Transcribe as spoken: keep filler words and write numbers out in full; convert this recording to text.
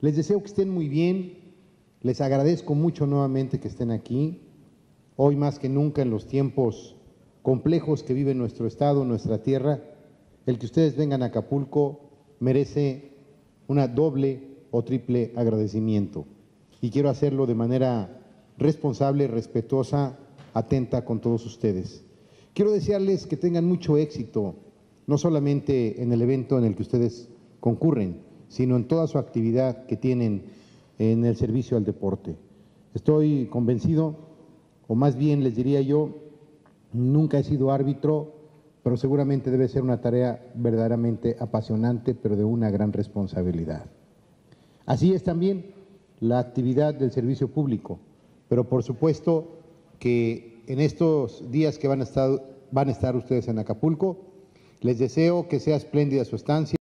Les deseo que estén muy bien, les agradezco mucho nuevamente que estén aquí, hoy más que nunca en los tiempos complejos que vive nuestro estado, nuestra tierra, el que ustedes vengan a Acapulco merece una doble o triple agradecimiento. Y quiero hacerlo de manera responsable, respetuosa, atenta con todos ustedes. Quiero desearles que tengan mucho éxito, no solamente en el evento en el que ustedes concurren, sino en toda su actividad que tienen en el servicio al deporte. Estoy convencido, o más bien les diría yo, nunca he sido árbitro, pero seguramente debe ser una tarea verdaderamente apasionante, pero de una gran responsabilidad. Así es también la actividad del servicio público, pero por supuesto que en estos días que van a estar, van a estar ustedes en Acapulco, les deseo que sea espléndida su estancia.